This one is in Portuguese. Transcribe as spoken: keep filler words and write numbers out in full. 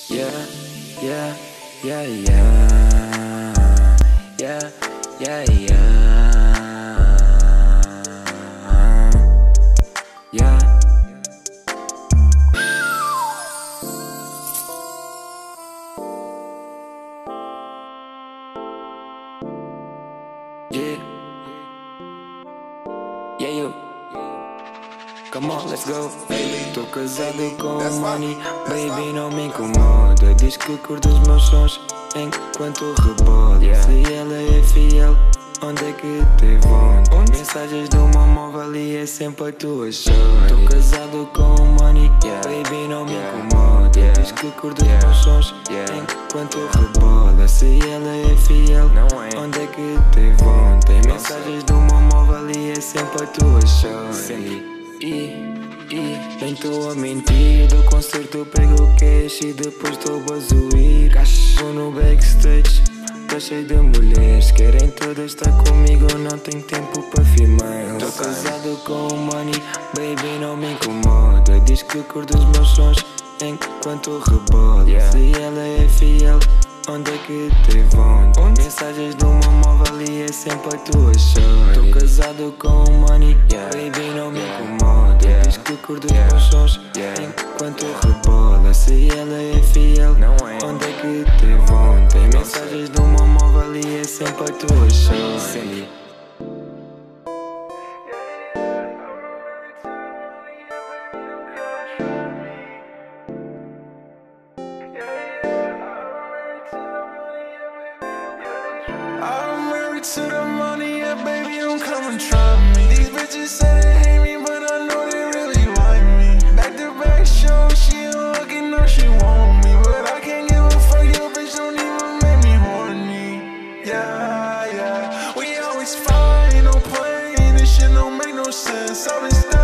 Yeah, yeah, yeah, yeah, yeah, yeah, yeah, yeah. Yeah, yeah, you. Come on, let's go. Tô casado com o money, baby, não me incomoda. Diz que curte os meus sons enquanto rebola. Yeah. Se ela é fiel, onde é que te vão? Mensagens do meu móvel e é sempre a tua chave. Tô casado com o money, yeah. Baby, não me yeah. incomoda. Yeah. Diz que curte yeah. os meus sons yeah. enquanto yeah. rebola. Se ela é fiel, não é. Onde é que te vão? Tem mensagens do meu móvel e é sempre a tua chave. Sempre. E, e, nem tô a mentir. Do concerto pego o cash e depois tô a bazuir. Vou no backstage, tá cheio de mulheres. Querem todas estar comigo, não tenho tempo para filmar. Tô casado com o money, baby, não me incomoda. Diz que curte os meus sons enquanto rebola. Yeah. Se ela é fiel, onde é que te vão? Mensagens do meu móvel e é sempre a tua chave. Tô casado com o money, yeah. Baby, não me incomoda. Yeah. Diz que curte os yeah. meus sons yeah. enquanto rebola. Se ela é fiel, não é. Onde é que te vão? Tem mensagens do meu móvel e é sempre a tua chave. To the money, yeah, baby, don't come and try me. These bitches say they hate me, but I know they really like me. Back to back show, she ain't looking up, she want me. But I can't give a fuck, your bitch don't even make me horny. Yeah, yeah, we always fight, no playing, this shit don't make no sense. I've been